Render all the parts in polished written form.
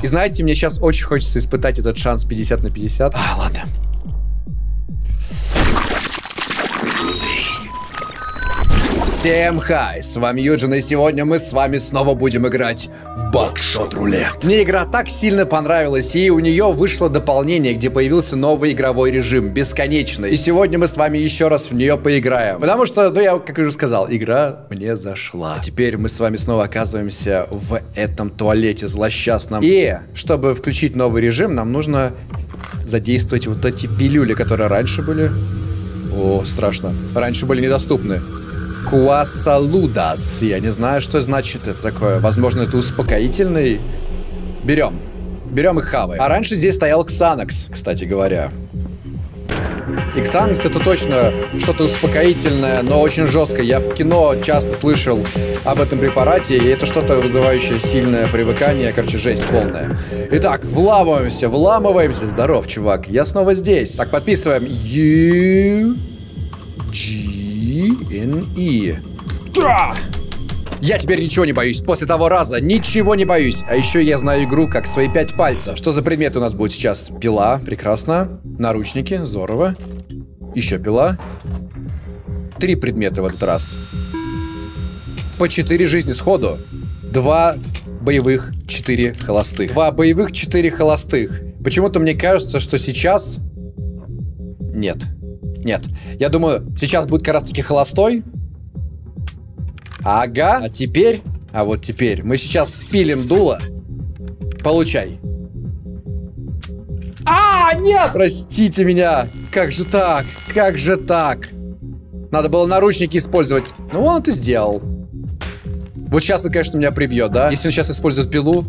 И знаете, мне сейчас очень хочется испытать этот шанс 50 на 50. Ладно. Всем хай, с вами Юджин, и сегодня мы с вами снова будем играть в Бакшот Рулет. Мне игра так сильно понравилась, и у нее вышло дополнение, где появился новый игровой режим, бесконечный. И сегодня мы с вами еще раз в нее поиграем. Потому что, ну я, как уже сказал, игра мне зашла. А теперь мы с вами снова оказываемся в этом туалете злосчастном. И чтобы включить новый режим, нам нужно задействовать вот эти пилюли, которые раньше были... О, страшно. Раньше были недоступны. Куасалудас. Я не знаю, что значит это такое. Возможно, это успокоительный. Берем. Берем и хаваем. А раньше здесь стоял Ксанакс, кстати говоря. И Ксанакс это точно что-то успокоительное, но очень жесткое. Я в кино часто слышал об этом препарате, и это что-то вызывающее сильное привыкание. Короче, жесть полная. Итак, вламываемся. Здоров, чувак. Я снова здесь. Так, подписываем. U-G-N-E. Да! Я теперь ничего не боюсь. После того раза ничего не боюсь. А еще я знаю игру как свои 5 пальцев. Что за предметы у нас будет сейчас? Пила. Прекрасно. Наручники. Здорово. Еще пила. 3 предмета в этот раз. По 4 жизни сходу. 2 боевых, 4 холостых. 2 боевых, 4 холостых. Почему-то мне кажется, что сейчас... Нет. Я думаю, сейчас будет как раз таки холостой. Ага. А теперь... А вот теперь мы сейчас спилим дуло. Получай. Нет! Простите меня. Как же так? Как же так? Надо было наручники использовать. Ну, он это сделал. Вот сейчас он, конечно, меня прибьет, да? Если он сейчас использует пилу...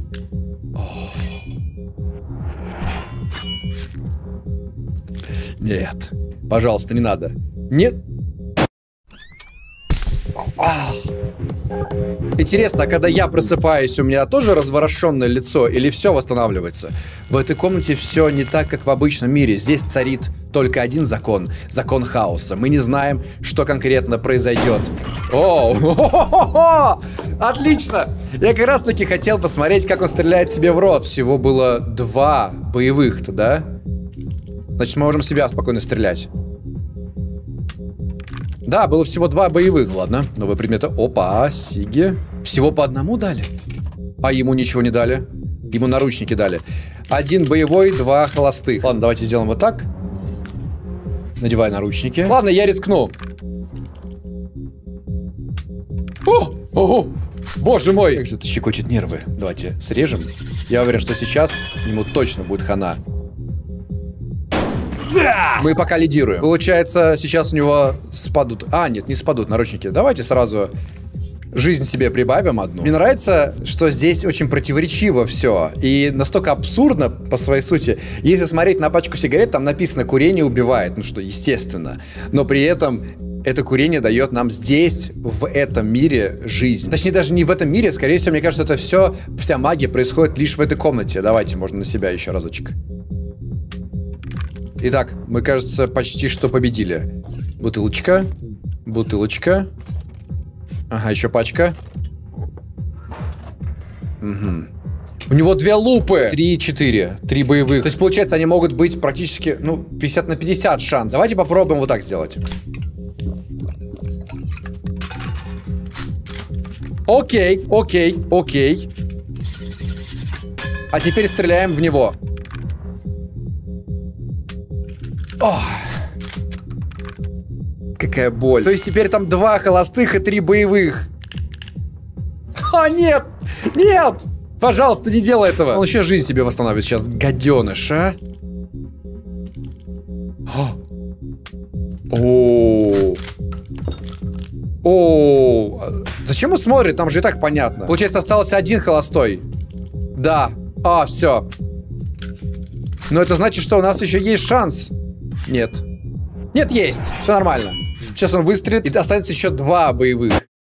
Нет. Пожалуйста, не надо. Нет. Интересно, а когда я просыпаюсь, у меня тоже разворошенное лицо или все восстанавливается? В этой комнате все не так, как в обычном мире. Здесь царит только один закон. Закон хаоса. Мы не знаем, что конкретно произойдет. Отлично! Я как раз таки хотел посмотреть, как он стреляет себе в рот. Всего было 2 боевых-то, да? Значит, мы можем себя спокойно стрелять. Да, было всего 2 боевых. Ладно, новые предметы. Опа, сиги. Всего по 1 дали. А ему ничего не дали. Ему наручники дали. 1 боевой, 2 холостых. Ладно, давайте сделаем вот так. Надевай наручники. Ладно, я рискну. Ого! Боже мой! Как же это щекочет нервы. Давайте срежем. Я уверен, что сейчас ему точно будет хана. Да! Мы пока лидируем. Получается, сейчас у него спадут... нет, не спадут наручники. Давайте сразу жизнь себе прибавим 1. Мне нравится, что здесь очень противоречиво все. И настолько абсурдно по своей сути. Если смотреть на пачку сигарет, там написано «курение убивает». Ну что, естественно. Но при этом это курение дает нам здесь, в этом мире, жизнь. Точнее, даже не в этом мире. Скорее всего, мне кажется, это все, вся магия происходит лишь в этой комнате. Давайте, можно на себя еще разочек. Итак, мы, кажется, почти что победили. Бутылочка. Бутылочка. Ага, еще пачка. Угу. У него 2 лупы. 3-4. 3 боевых. То есть, получается, они могут быть практически, 50 на 50 шанс. Давайте попробуем вот так сделать. Окей. А теперь стреляем в него. Какая боль. То есть теперь там 2 холостых и 3 боевых. Нет! Нет! Пожалуйста, не делай этого. Он еще жизнь себе восстановит сейчас, гаденыш, а? Зачем он смотрит? Там же и так понятно. Получается, остался 1 холостой. Да. Все. Но это значит, что у нас еще есть шанс. Нет. Нет, есть. Все нормально. Сейчас он выстрелит, и останется еще 2 боевых.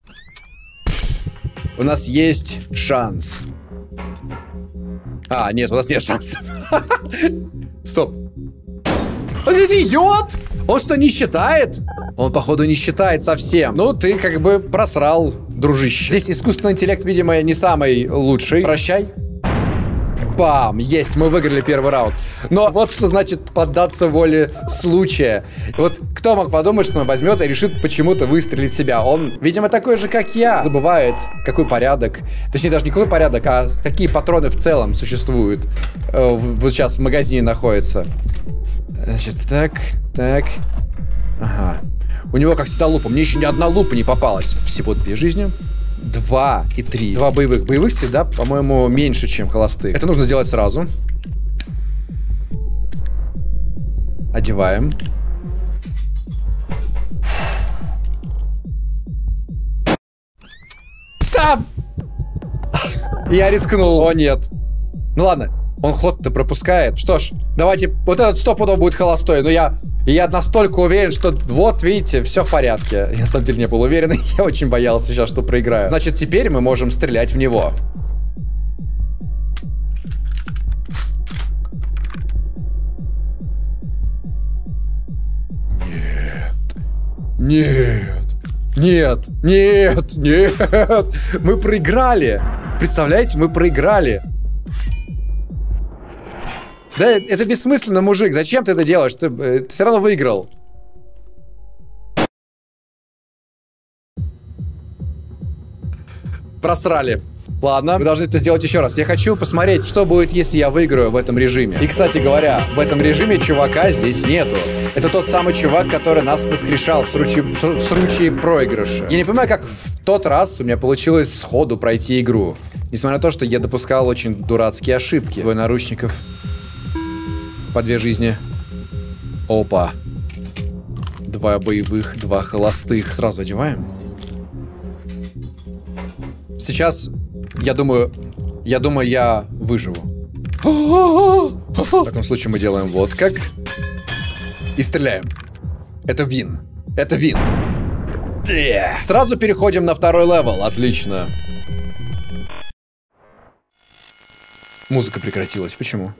У нас есть шанс. Нет, у нас нет шансов. Стоп. Ты идиот! Он что, не считает? Он, походу, не считает совсем. Ну, ты как бы просрал, дружище. Здесь искусственный интеллект, видимо, не самый лучший. Прощай. Бам! Есть, мы выиграли первый раунд. Но вот что значит поддаться воле случая. Вот кто мог подумать, что он возьмет и решит почему-то выстрелить себя? Он, видимо, такой же, как я. Забывает, какой порядок. Точнее, даже не какой порядок, а какие патроны в целом существуют. Вот сейчас в магазине находится. Значит, так. Ага. У него, как всегда, лупа. Мне еще ни одна лупа не попалась. Всего 2 жизни. 2 и 3. 2 боевых. Боевых всегда, по-моему, меньше, чем холостых. Это нужно сделать сразу. Одеваем. Там! Я рискнул. О, нет. Ну ладно, он ход-то пропускает. Что ж, давайте... Вот этот стопудов будет холостой, но я настолько уверен, что вот, видите, все в порядке. Я на самом деле не был уверен, я очень боялся сейчас, что проиграю. Значит, теперь мы можем стрелять в него. Нет. Мы проиграли. Представляете, мы проиграли. Да, это бессмысленно, мужик. Зачем ты это делаешь? Ты все равно выиграл. Просрали. Ладно, вы должны это сделать еще раз. Я хочу посмотреть, что будет, если я выиграю в этом режиме. И, кстати говоря, в этом режиме чувака здесь нету. Это тот самый чувак, который нас воскрешал в случае проигрыша. Я не понимаю, как в тот раз у меня получилось сходу пройти игру. Несмотря на то, что я допускал очень дурацкие ошибки. 2 наручников. По 2 жизни. Опа. 2 боевых, 2 холостых. Сразу одеваем. Сейчас, я думаю, я выживу. В таком случае мы делаем вот как. И стреляем. Это вин. Это вин. Сразу переходим на 2-й левел. Отлично. Музыка прекратилась. Почему?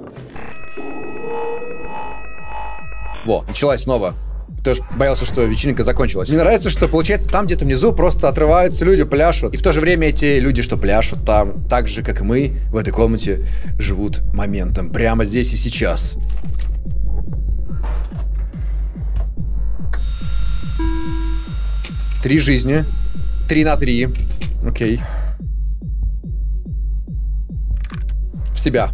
Во, началась снова. Ты же боялся, что вечеринка закончилась. Мне нравится, что получается там где-то внизу просто отрываются люди, пляшут. И в то же время эти люди, что пляшут там, так же, как и мы, в этой комнате, живут моментом. Прямо здесь и сейчас. Три жизни. 3 на 3. Окей. В себя.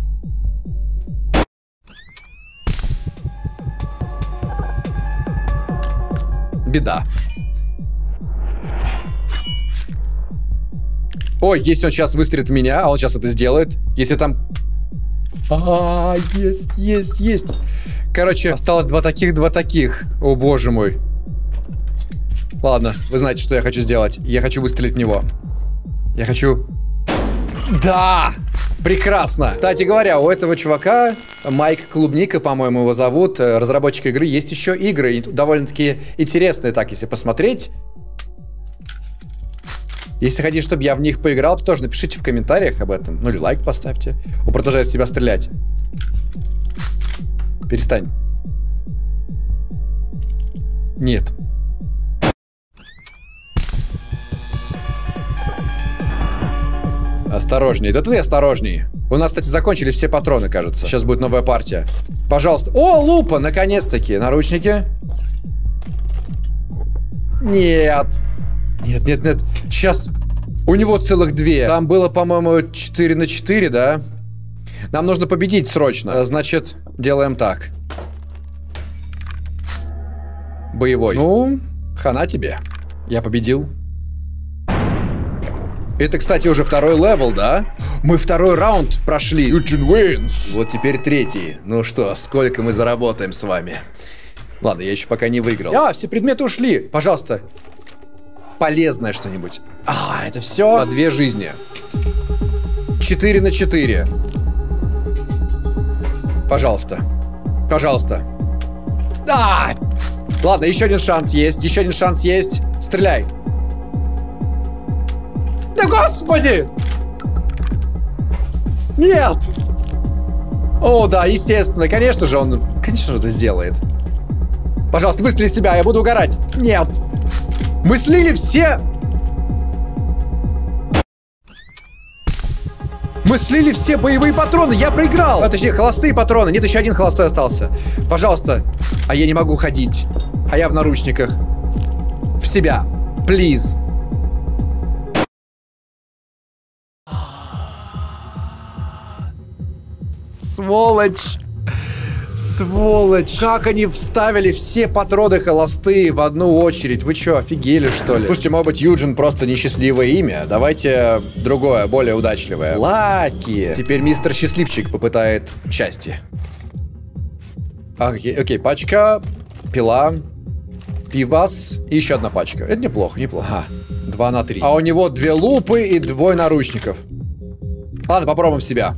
Беда. Ой, если он сейчас выстрелит в меня, а он сейчас это сделает. Если там... Есть. Короче, осталось 2 таких. О, боже мой. Ладно, вы знаете, что я хочу сделать. Я хочу выстрелить в него. Я хочу... Да! Прекрасно! Кстати говоря, у этого чувака, Майк Клубника, по-моему, его зовут, разработчик игры, есть еще игры, и довольно-таки интересные, так, если посмотреть. Если хотите, чтобы я в них поиграл, то тоже напишите в комментариях об этом. Ну или лайк поставьте. Он продолжает в себя стрелять. Перестань. Нет. Осторожней. Да ты осторожней. У нас, кстати, закончились все патроны, кажется. Сейчас будет новая партия. Пожалуйста. О, лупа, наконец-таки. Наручники. Нет. Нет. Сейчас. У него целых 2. Там было, по-моему, 4 на 4, да? Нам нужно победить срочно. Значит, делаем так. Боевой. Ну, хана тебе. Я победил. Это, кстати, уже 2-й левел, да? Мы 2-й раунд прошли. Eugene wins. Вот теперь 3-й. Ну что, сколько мы заработаем с вами? Ладно, я еще пока не выиграл. Все предметы ушли. Пожалуйста. Полезное что-нибудь. Это все? По 2 жизни. 4 на 4. Пожалуйста. Ладно, еще один шанс есть. Стреляй. Да господи! Нет! О, да, естественно, конечно же это сделает. Пожалуйста, выстрели в себя, я буду угорать. Нет! Мы слили все... Мы слили все боевые патроны, я проиграл! А, точнее, холостые патроны. Нет, еще один холостой остался. Пожалуйста. А я не могу ходить. А я в наручниках. В себя. Плиз. Сволочь. Сволочь. Как они вставили все патроны холостые в одну очередь? Вы что, офигели, что ли? Слушайте, может быть, Юджин просто несчастливое имя? Давайте другое, более удачливое. Лаки. Теперь мистер Счастливчик попытает счастье. Окей, пачка, пила, пивас и еще одна пачка. Это неплохо, неплохо. 2 на 3. А у него 2 лупы и 2 наручников. Ладно, попробуем себя.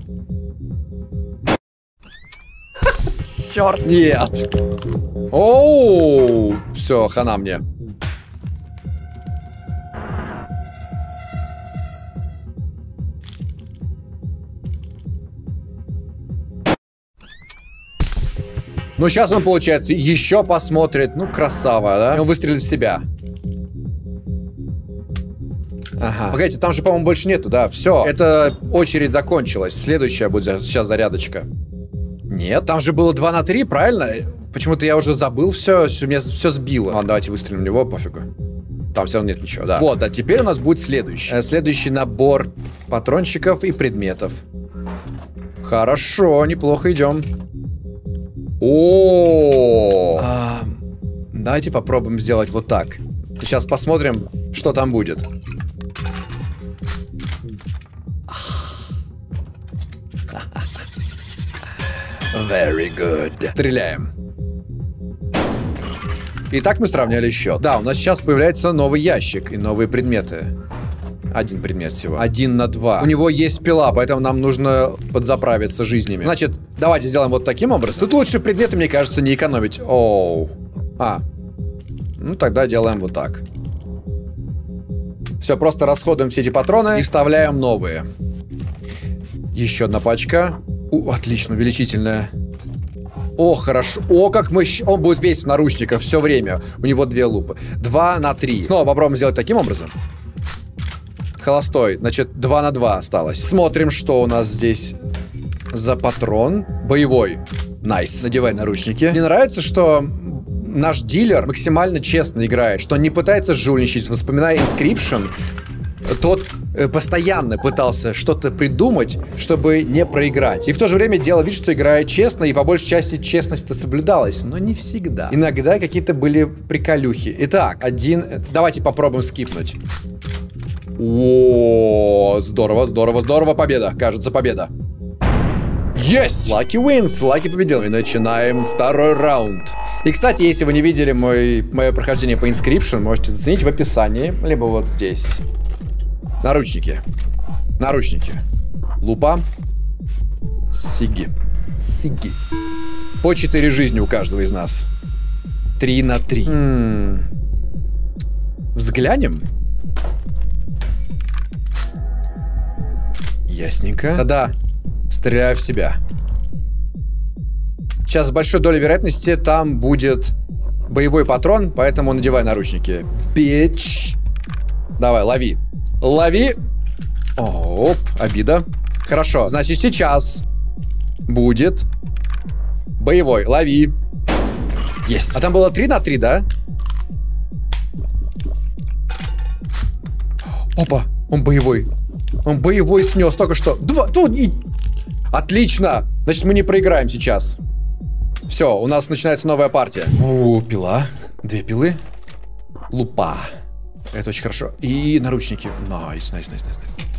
Черт, нет. Оу, все, хана мне. Ну, сейчас он, получается, еще посмотрит. Ну, красава, да? И он выстрелит в себя. Ага. Погодите, там же, по-моему, больше нету, да? Все, эта очередь закончилась. Следующая будет сейчас зарядочка. Нет, там же было 2 на 3, правильно? Почему-то я уже забыл все, меня все сбило. Ладно, давайте выстрелим в него, пофигу. Там все равно нет ничего, да. Вот, а теперь у нас будет следующий. Следующий набор патрончиков и предметов. Хорошо, неплохо идем. О, давайте попробуем сделать вот так. Сейчас посмотрим, что там будет. Very good. Стреляем. Итак, мы сравняли счет. Да, у нас сейчас появляется новый ящик и новые предметы. 1 предмет всего. 1 на 2. У него есть пила, поэтому нам нужно подзаправиться жизнями. Значит, давайте сделаем вот таким образом. Тут лучше предметы, мне кажется, не экономить. Оу. Ну, тогда делаем вот так. Все, просто расходуем все эти патроны и вставляем новые. Еще одна пачка. Отлично, увеличительная. О, хорошо. О, как мы... Он будет весь в наручниках все время. У него 2 лупы. 2 на 3. Снова попробуем сделать таким образом. Холостой. Значит, 2 на 2 осталось. Смотрим, что у нас здесь за патрон. Боевой. Найс. Надевай наручники. Мне нравится, что наш дилер максимально честно играет. Что он не пытается жульничать. Вспоминая Inscription, тот постоянно пытался что-то придумать, чтобы не проиграть. И в то же время делал вид, что играет честно, и по большей части честность-то соблюдалась, но не всегда. Иногда какие-то были приколюхи. Итак, давайте попробуем скипнуть. О, здорово, здорово, здорово. Победа. Кажется, победа. Есть! Lucky wins. Lucky победил. И начинаем 2-й раунд. И, кстати, если вы не видели мое прохождение по Inscription, можете заценить в описании, либо вот здесь. Наручники. Наручники. Лупа. Сиги. Сиги. По 4 жизни у каждого из нас. 3 на 3. Взглянем. Ясненько. Тогда стреляю в себя. Сейчас с большой долей вероятности там будет боевой патрон, поэтому надевай наручники. Бич. Давай, лови. Лови. Оп, обида. Хорошо, значит, сейчас будет боевой. Лови. Есть. А там было 3 на 3, да? Опа, он боевой. Он боевой снес только что. 2. Отлично. Значит, мы не проиграем сейчас. Все, у нас начинается новая партия. О, пила. 2 пилы. Лупа. Это очень хорошо. И наручники. Найс, найс, найс, найс.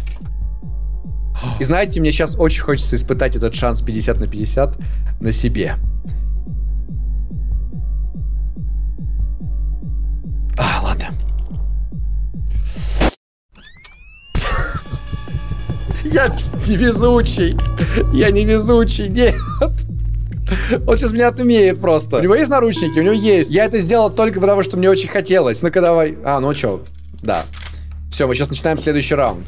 И знаете, мне сейчас очень хочется испытать этот шанс 50 на 50 на себе. Ладно. Я не везучий. Я не везучий, нет. Он сейчас меня отымеет просто. У него есть наручники? У него есть. Я это сделал только потому, что мне очень хотелось. Ну-ка давай. Ну чё? Да. Все, мы сейчас начинаем следующий раунд.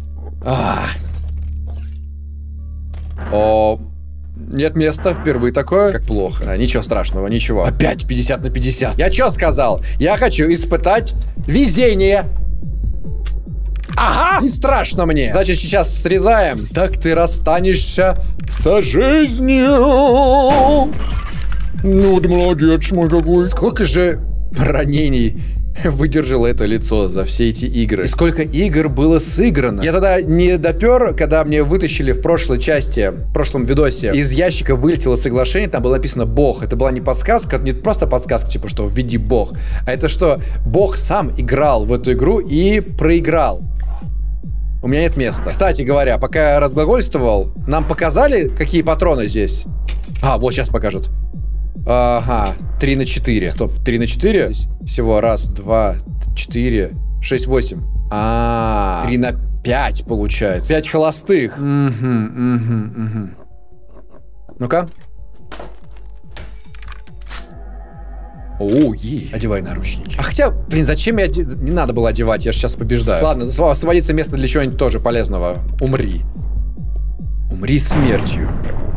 Нет места, впервые такое. Как плохо. Ничего страшного, ничего. Опять 50 на 50. Я что сказал? Я хочу испытать везение. Ага! Не страшно мне. Значит, сейчас срезаем. Так ты расстанешься со жизнью. Ну, ты молодец мой какой. Сколько же ранений выдержало это лицо за все эти игры. И сколько игр было сыграно. Я тогда не допер, когда мне вытащили в прошлой части, в прошлом видосе, из ящика вылетело соглашение, там было написано «Бог». Это была не подсказка, не просто подсказка, типа, что введи Бог, а это что Бог сам играл в эту игру и проиграл. У меня нет места. Кстати говоря, пока я разглагольствовал, нам показали, какие патроны здесь? А, вот сейчас покажут. Ага, 3 на 4. Стоп, 3 на 4? Всего раз, 2, 4, 6, 8. 3 на 5 получается. 5 холостых. Ну-ка. Одевай наручники. А хотя, блин, зачем я... Не надо было одевать, я же сейчас побеждаю. Ладно, освободиться место для чего-нибудь тоже полезного. Умри. Умри смертью.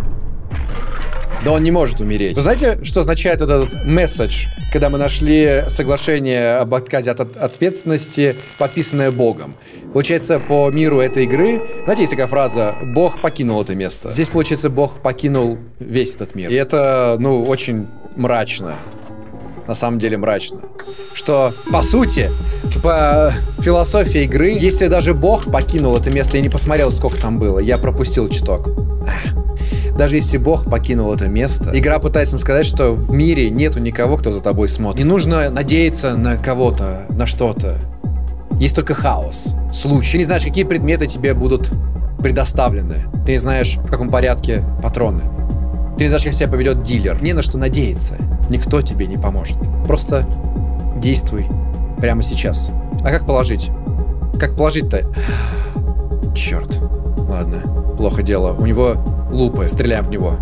Да он не может умереть. Вы знаете, что означает этот месседж, когда мы нашли соглашение об отказе от ответственности, подписанное Богом? Получается, по миру этой игры, знаете, есть такая фраза «Бог покинул это место». Здесь, получается, Бог покинул весь этот мир. И это, ну, очень мрачно. На самом деле мрачно. Что, по сути, по философии игры, если даже Бог покинул это место, я не посмотрел, сколько там было, я пропустил чуток. Даже если Бог покинул это место, игра пытается нам сказать, что в мире нету никого, кто за тобой смотрит. Не нужно надеяться на кого-то, на что-то. Есть только хаос, случай. Ты не знаешь, какие предметы тебе будут предоставлены. Ты не знаешь, в каком порядке патроны. Ты не знаешь, как себя поведет дилер. Не на что надеяться. Никто тебе не поможет. Просто действуй прямо сейчас. А как положить? Как положить-то? Черт. Ладно, плохо дело. У него лупы. Стреляем в него.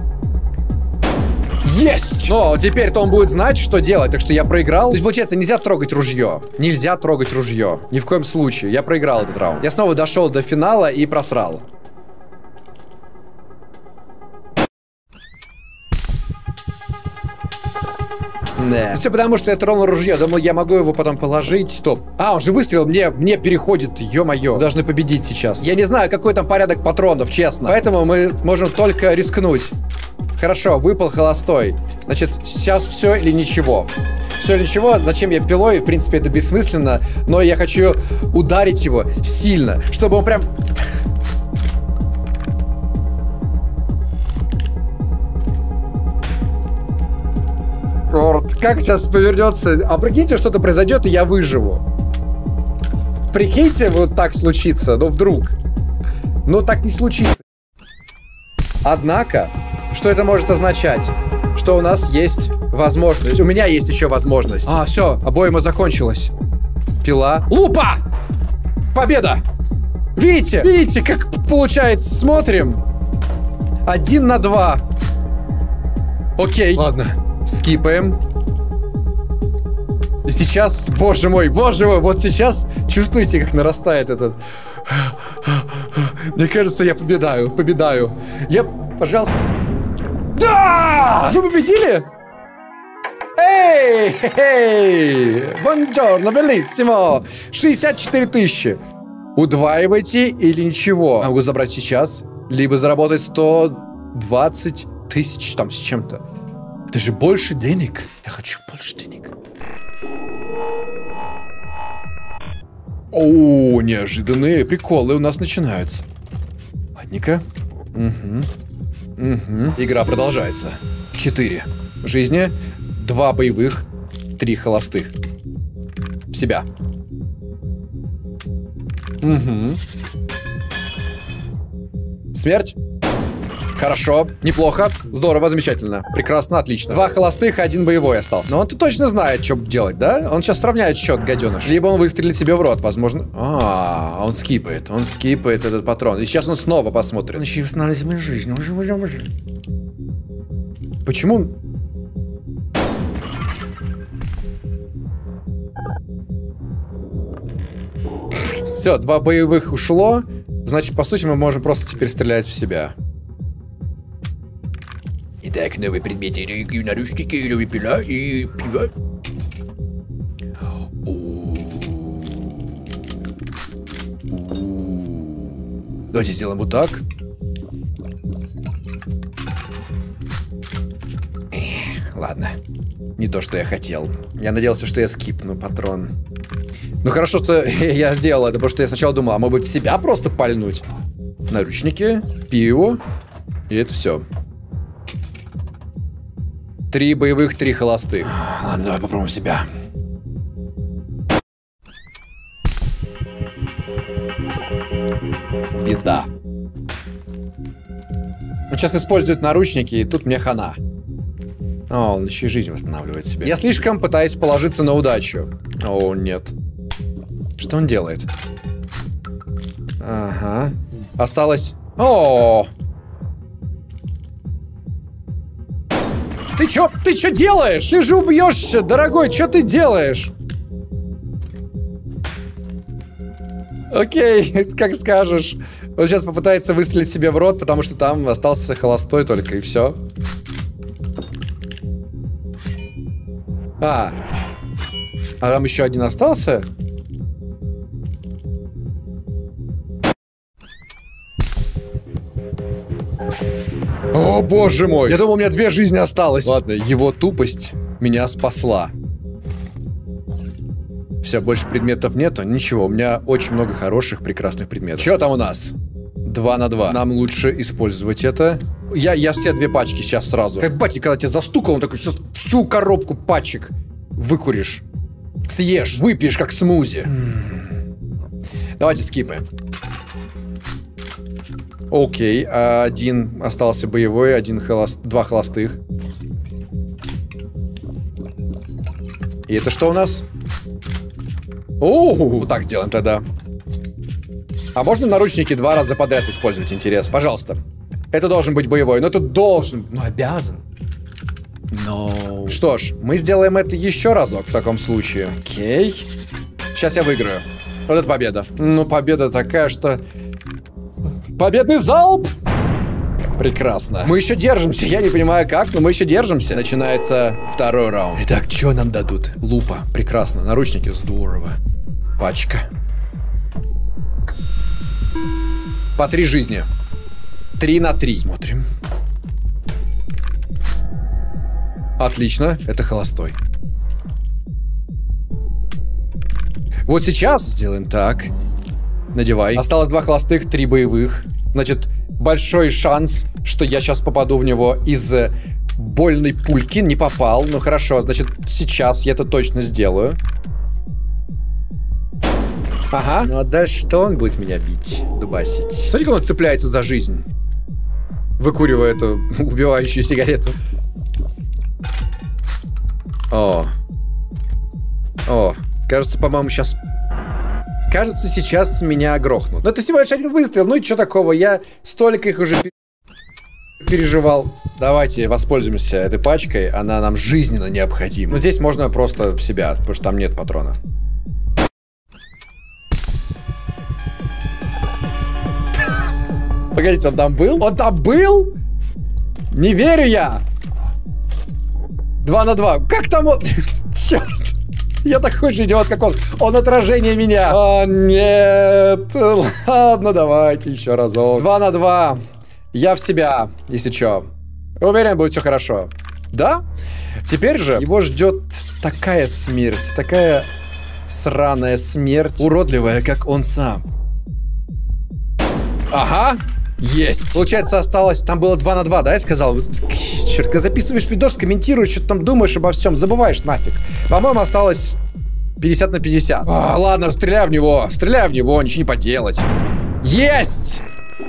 Есть! Но теперь-то он будет знать, что делать. Так что я проиграл. То есть, получается, нельзя трогать ружье. Нельзя трогать ружье. Ни в коем случае. Я проиграл этот раунд. Я снова дошел до финала и просрал. Да. Все потому, что я тронул ружье. Думал, я могу его потом положить. Стоп. Он же выстрелил. Мне переходит. Ё-моё. Должны победить сейчас. Я не знаю, какой там порядок патронов, честно. Поэтому мы можем только рискнуть. Хорошо, выпал холостой. Значит, сейчас все или ничего. Все или ничего. Зачем я пилой? В принципе, это бессмысленно. Но я хочу ударить его сильно, чтобы он прям... Как сейчас повернется? А прикиньте, что-то произойдет, и я выживу. Прикиньте, вот так случится. Ну, вдруг. Но так не случится. Однако, что это может означать? Что у нас есть возможность. У меня есть еще возможность. Все, обойма закончилась. Пила. Лупа! Победа! Видите? Видите, как получается? Смотрим. 1 на 2. Окей. Ладно. Скипаем. И сейчас, боже мой, вот сейчас чувствуете, как нарастает этот... Мне кажется, я победаю. Пожалуйста. Да! Вы победили? Эй! Бонджорно, белиссимо! 64 тысячи. Удваивайте или ничего. Могу забрать сейчас, либо заработать 120 тысяч там с чем-то. Это же больше денег. Я хочу больше денег. О, неожиданные приколы у нас начинаются. Ладненько. Игра продолжается. 4 жизни, 2 боевых, 3 холостых. В себя. Смерть. Хорошо, неплохо, здорово, замечательно, прекрасно, отлично. 2 холостых, 1 боевой остался. Но он-то точно знает, что делать, да? Он сейчас сравняет счет, гаденыш. Либо он выстрелит себе в рот, возможно. Он скипает этот патрон. И сейчас он снова посмотрит. Он еще восстанавливает жизнь. Почему? Все, 2 боевых ушло. Значит, по сути, мы можем просто теперь стрелять в себя. Итак, новые предметы, наручники, пила и пиво. Давайте сделаем вот так. Ладно. Не то, что я хотел. Я надеялся, что я скипну патрон. Ну хорошо, что я сделал это, потому что я сначала думал, а может быть в себя просто пальнуть? Наручники, пиво. И это все. 3 боевых, 3 холостых. Ладно, давай попробуем себя. Беда. Он сейчас использует наручники, и тут мне хана. О, он еще и жизнь восстанавливает себе. Я слишком пытаюсь положиться на удачу. О, нет. Что он делает? Ага. Осталось... О! Ты чё делаешь? Ты же убьешься, дорогой, что ты делаешь? Окей, как скажешь. Он сейчас попытается выстрелить себе в рот, потому что там остался холостой только, и все. А там еще один остался? О, боже мой! Я думал, у меня 2 жизни осталось. Ладно, его тупость меня спасла. Все, больше предметов нету. Ничего, у меня очень много хороших, прекрасных предметов. Что там у нас? 2 на 2. Нам лучше использовать это. Я все 2 пачки сейчас сразу. Как батя, когда тебя застукал, он такой, сейчас всю коробку пачек выкуришь. Съешь, выпьешь, как смузи. Давайте скипаем. Окей, 1 остался боевой, 2 холостых. И это что у нас? Оу, так сделаем тогда. А можно наручники 2 раза подряд использовать, интересно? Пожалуйста. Это должен быть боевой, но тут должен, ну обязан. No. Что ж, мы сделаем это еще разок в таком случае. Окей. Сейчас я выиграю. Вот это победа. Ну, победа такая, что... Победный залп! Прекрасно. Мы еще держимся. Я не понимаю как, но мы еще держимся. Начинается 2-й раунд. Итак, что нам дадут? Лупа. Прекрасно. Наручники. Здорово. Пачка. По 3 жизни. 3 на 3. Смотрим. Отлично. Это холостой. Вот сейчас сделаем так. Надевай. Осталось 2 холостых, 3 боевых. Значит, большой шанс, что я сейчас попаду в него из больной пульки. Не попал. Ну хорошо, значит, сейчас я это точно сделаю. Ага. Ну а дальше что он будет меня бить? Дубасить. Смотри, как он цепляется за жизнь. Выкуривая эту убивающую сигарету. О. Кажется, по-моему, сейчас... Кажется, сейчас меня грохнут. Но это всего лишь 1 выстрел. Ну и что такого? Я столько их уже переживал. Давайте воспользуемся этой пачкой. Она нам жизненно необходима. Но здесь можно просто в себя, потому что там нет патрона. Погодите, он там был? Он там был? Не верю я! 2 на 2. Как там он? Черт! Я такой же идиот, как он. Он отражение меня. О, нет. Ладно, давайте еще разок. 2 на 2. Я в себя, если что. Уверен, будет все хорошо. Да? Теперь же его ждет такая смерть. Такая сраная смерть. Уродливая, как он сам. Ага. Есть. Получается, осталось... Там было 2 на 2, да, я сказал? Черт, когда записываешь видос, комментируешь, что-то там думаешь обо всем, забываешь нафиг. По-моему, осталось 50 на 50. Ладно, стреляй в него, ничего не поделать. Есть!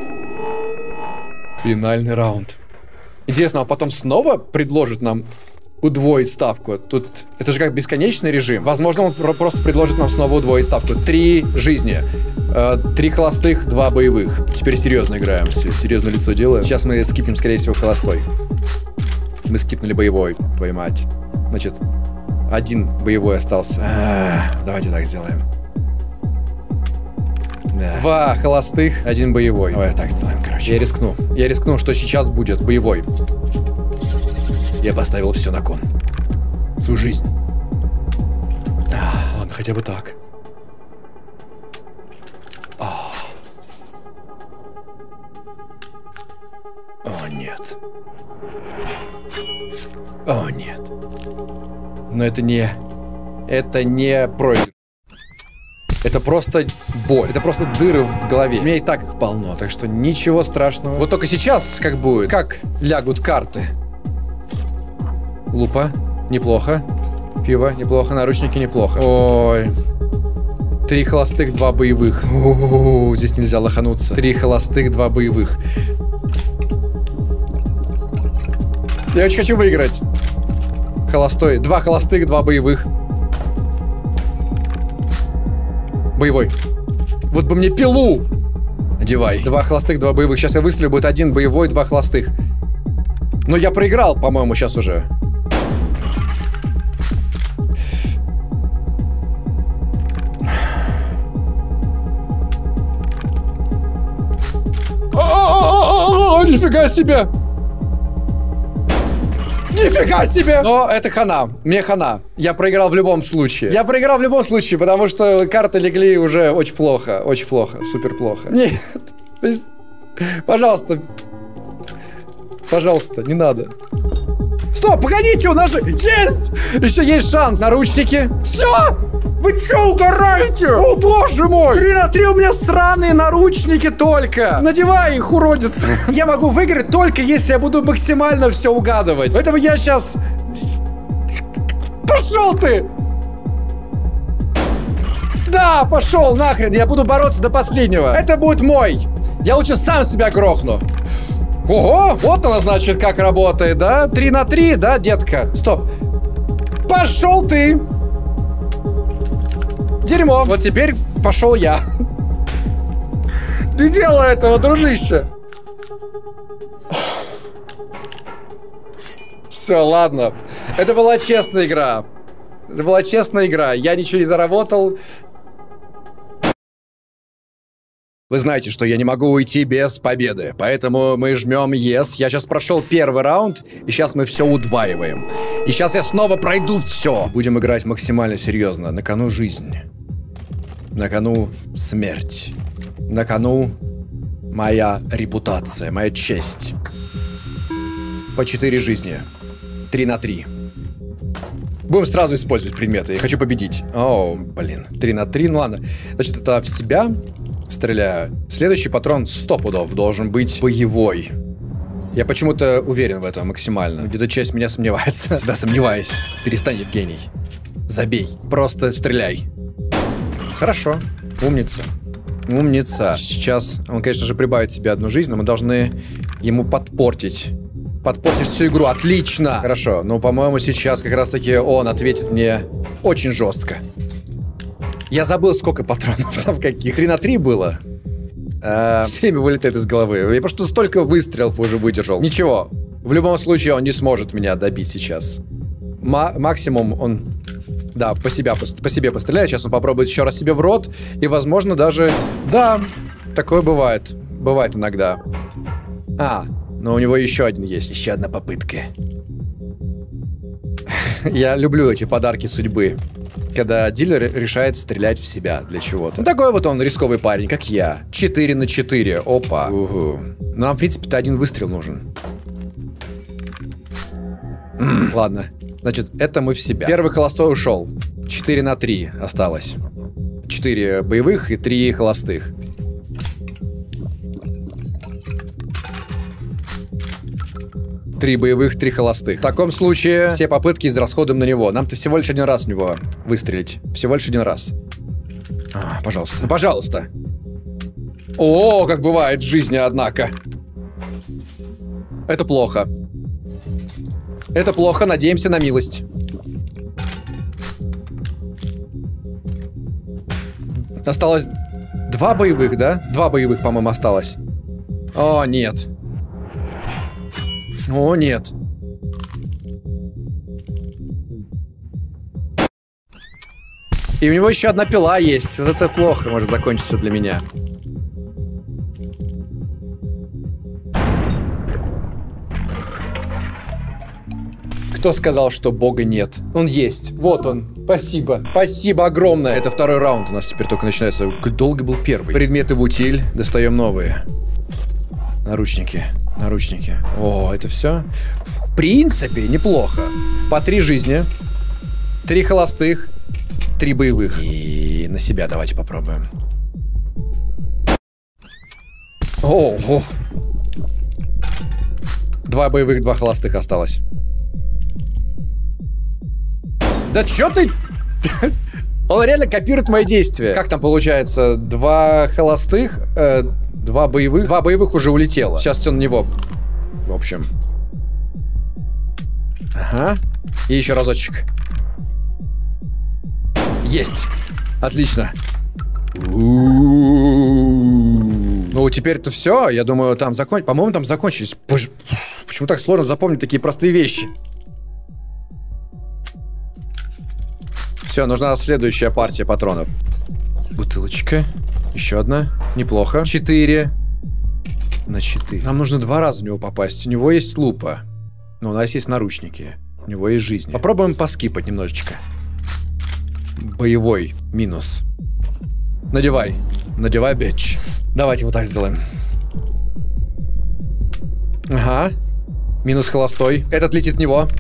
Финальный раунд. Интересно, а потом снова предложит нам удвоить ставку? Тут... Это же как бесконечный режим. Возможно, он просто предложит нам снова удвоить ставку. 3 жизни. 3 холостых, 2 боевых. Теперь серьезно играем. Серьезно лицо делаем. Сейчас мы скипнем, скорее всего, холостой. Мы скипнули боевой, твою мать. Значит, 1 боевой остался. Давайте так сделаем. Да. 2 холостых, 1 боевой. Давай так сделаем, короче. Я рискну, что сейчас будет боевой. Я поставил все на кон. Свою жизнь. Ладно, хотя бы так. О, нет. О, нет. Но это не... Это не проигрыш. Это просто боль. Это просто дыры в голове. У меня и так их полно, так что ничего страшного. Вот только сейчас как будет? Как лягут карты? Лупа. Неплохо. Пиво. Неплохо. Наручники. Неплохо. Ой. 3 холостых, 2 боевых. О-о-о, здесь нельзя лохануться. 3 холостых, 2 боевых. Я очень хочу выиграть. Холостой. 2 холостых, 2 боевых. Боевой. Вот бы мне пилу. Одевай. 2 холостых, 2 боевых. Сейчас я выстрелю, будет 1 боевой, 2 холостых. Но я проиграл, по-моему, сейчас уже. Нифига себе! Нифига себе! Но это хана. Мне хана. Я проиграл в любом случае. Я проиграл в любом случае, потому что карты легли уже очень плохо. Очень плохо. Супер плохо. Нет. Пожалуйста. Пожалуйста, не надо. Стоп, погодите, у нас же есть! Еще есть шанс. Наручники. Все! Вы че угораете? О, боже мой! 3 на 3 у меня сраные наручники только. Надевай их, уродец. Я могу выиграть только если я буду максимально все угадывать. Поэтому я сейчас... Пошел ты! Да, пошел нахрен. Я буду бороться до последнего. Это будет мой. Я лучше сам себя грохну. Ого, вот она, значит, как работает, да? 3 на 3, да, детка? Стоп. Пошел ты! Дерьмо. Вот теперь пошел я. Не делай этого, дружище. Все, ладно. Это была честная игра. Это была честная игра. Я ничего не заработал. Вы знаете, что я не могу уйти без победы, поэтому мы жмем yes. Я сейчас прошел первый раунд, и сейчас мы все удваиваем. И сейчас я снова пройду все. Будем играть максимально серьезно. На кону жизнь. На кону смерть. На кону моя репутация, моя честь. По 4 жизни. 3 на 3. Будем сразу использовать предметы. Я хочу победить. О, блин. 3 на 3, ну ладно. Значит, это в себя... Стреляю. Следующий патрон 100 пудов должен быть боевой. Я почему-то уверен в этом максимально. Где-то часть меня сомневается. Всегда сомневаюсь. Перестань, Евгений. Забей. Просто стреляй. Хорошо. Умница. Умница. Сейчас он, конечно же, прибавит себе 1 жизнь, но мы должны ему подпортить. Подпортить всю игру. Отлично. Хорошо. Но, по-моему, сейчас как раз-таки он ответит мне очень жестко. Я забыл, сколько патронов там каких. 3 на 3 было. Все время вылетает из головы. Я просто столько выстрелов уже выдержал. Ничего. В любом случае он не сможет меня добить сейчас. Максимум он... Да, по себе постреляет. Сейчас он попробует еще раз себе в рот. И, возможно, даже... Да, такое бывает. Бывает иногда. Но у него еще один есть. Еще одна попытка. Я люблю эти подарки судьбы. Когда дилер решает стрелять в себя для чего-то. Такой вот он рисковый парень, как я. 4 на 4. Опа. Угу. Нам, в принципе-то 1 выстрел нужен. Ладно. Значит, это мы в себя. Первый холостой ушел. 4 на 3 осталось. 4 боевых и 3 холостых. Три боевых, 3 холостых. В таком случае все попытки израсходуем на него. Нам-то всего лишь 1 раз в него выстрелить. Всего лишь 1 раз. Пожалуйста. Ну, пожалуйста. О, как бывает в жизни, однако. Это плохо. Это плохо. Надеемся на милость. Осталось 2 боевых, да? 2 боевых, по-моему, осталось. О, нет. О, нет. И у него еще 1 пила есть. Вот это плохо может закончиться для меня. Кто сказал, что Бога нет? Он есть. Вот он. Спасибо. Спасибо огромное. Это 2-й раунд у нас теперь только начинается. Как долго был 1-й. Предметы в утиль. Достаем новые. Наручники. Наручники. О, это все? В принципе, неплохо. По 3 жизни. 3 холостых. 3 боевых. И на себя давайте попробуем. О. 2 боевых, 2 холостых осталось. Да чё ты... Он реально копирует мои действия. Как там получается? 2 холостых, 2 боевых. 2 боевых уже улетело. Сейчас все на него. В общем. Ага. И еще разочек. Есть. Отлично. Ну, теперь-то все. Я думаю, там закончились. По-моему, там закончились. Почему так сложно запомнить такие простые вещи? Все, нужна следующая партия патронов. Бутылочка. Еще одна. Неплохо. 4. На 4. Нам нужно 2 раза в него попасть. У него есть лупа. Но у нас есть наручники. У него есть жизнь. Попробуем поскипать немножечко. Боевой. Минус. Надевай. Надевай, бич. Давайте вот так сделаем. Ага. Минус холостой. Этот летит в него.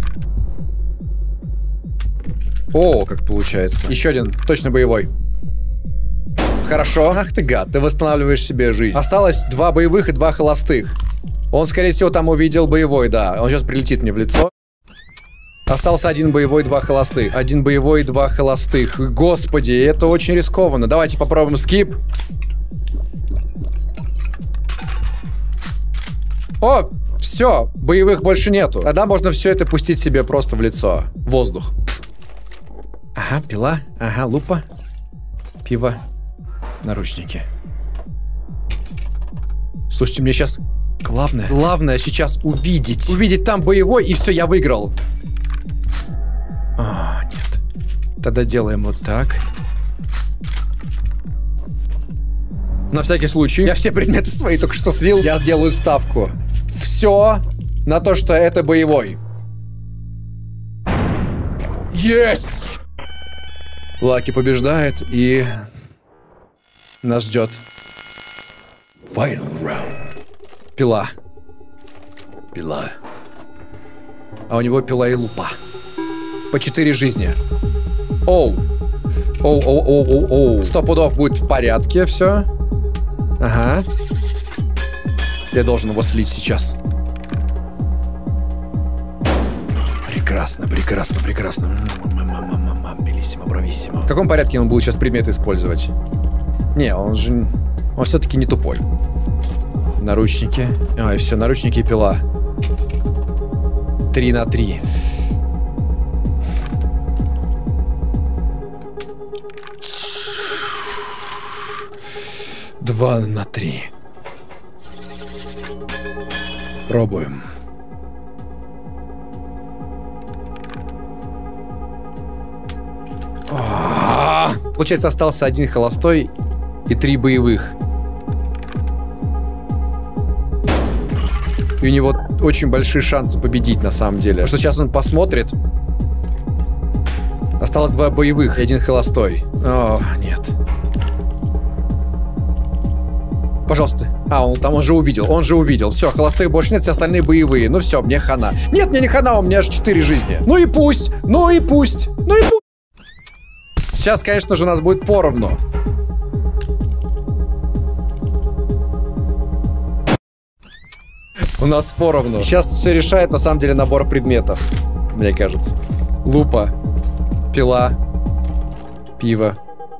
О, как получается. Еще один. Точно боевой. Хорошо. Ах ты гад, ты восстанавливаешь себе жизнь. Осталось 2 боевых и 2 холостых. Он, скорее всего, там увидел боевой, да. Он сейчас прилетит мне в лицо. Остался 1 боевой, 2 холостых. 1 боевой, 2 холостых. Господи, это очень рискованно. Давайте попробуем скип. О, все, боевых больше нету. Тогда можно все это пустить себе просто в лицо. Воздух. Ага, пила. Ага, лупа. Пиво. Наручники. Слушайте, мне сейчас... Главное сейчас увидеть. Увидеть там боевой, и все, я выиграл. А, нет. Тогда делаем вот так. На всякий случай. Я все предметы свои только что слил. Я делаю ставку. Все на то, что это боевой. Есть! Лаки побеждает, и... нас ждет final round. Пила. Пила. А у него пила и лупа. По 4 жизни. Оу. Оу. 100 пудов будет в порядке, все. Ага. Я должен его слить сейчас. Прекрасно. Белиссимо, брависсимо. В каком порядке он будет сейчас предметы использовать? Не, он же... Он все-таки не тупой. Наручники. А, и все, наручники и пила. 3 на 3. Два на 3. Пробуем. Получается, остался 1 холостой и 3 боевых. И у него очень большие шансы победить, на самом деле. Потому что сейчас он посмотрит. Осталось 2 боевых и 1 холостой. О, нет. Пожалуйста. А, он же увидел. Все, холостых больше нет, все остальные боевые. Ну все, мне хана. Нет, мне не хана, у меня аж 4 жизни. Ну и пусть. Сейчас, конечно же, у нас будет поровну. У нас поровну. Сейчас все решает, на самом деле, набор предметов. Мне кажется. Лупа. Пила. Пиво.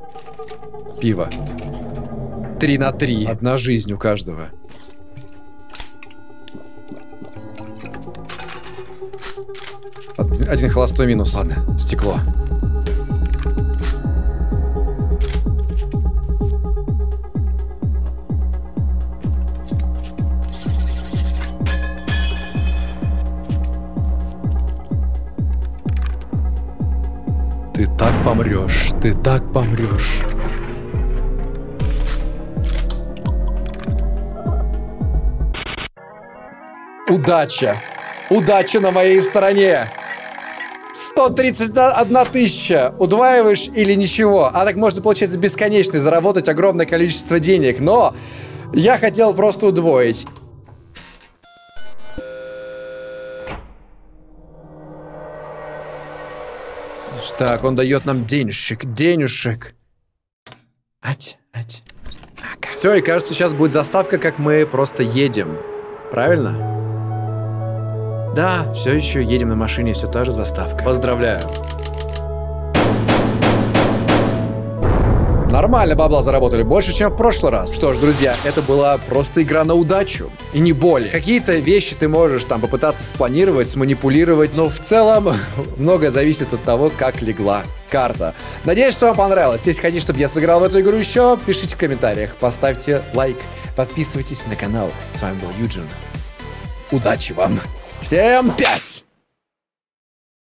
3 на 3. 1 жизнь у каждого. Один холостой минус. Ладно, стекло. Ты так помрешь. Удача на моей стороне. 131 тысяча. Удваиваешь или ничего. А так можно, получается, бесконечно заработать огромное количество денег. Но я хотел просто удвоить. Так, он дает нам денежек. Все, и кажется, сейчас будет заставка, как мы просто едем. Правильно? Да, все еще едем на машине, все та же заставка. Поздравляю. Нормально бабла заработали, больше, чем в прошлый раз. Что ж, друзья, это была просто игра на удачу. И не более. Какие-то вещи ты можешь там попытаться спланировать, сманипулировать. Но в целом, многое зависит от того, как легла карта. Надеюсь, что вам понравилось. Если хотите, чтобы я сыграл в эту игру еще, пишите в комментариях, поставьте лайк, подписывайтесь на канал. С вами был Юджин. Удачи вам. Всем 5!